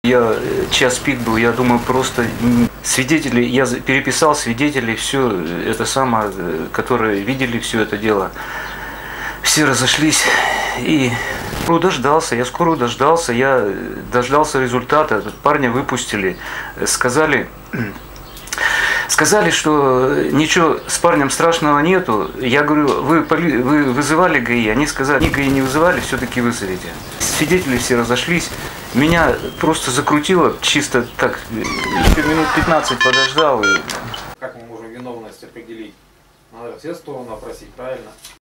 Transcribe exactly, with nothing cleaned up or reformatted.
Я час пик был, я думаю, просто свидетели, я переписал свидетелей, все это самое, которые видели все это дело. Все разошлись, и скоро дождался, я скоро дождался, я дождался результата, парня выпустили, сказали... Сказали, что ничего с парнем страшного нету. Я говорю, вы, вы вызывали ГАИ? Они сказали, ни ГАИ не вызывали, все-таки вызовите. Свидетели все разошлись. Меня просто закрутило чисто так. Еще минут пятнадцать подождал. И... Как мы можем виновность определить? Надо все стороны опросить, правильно?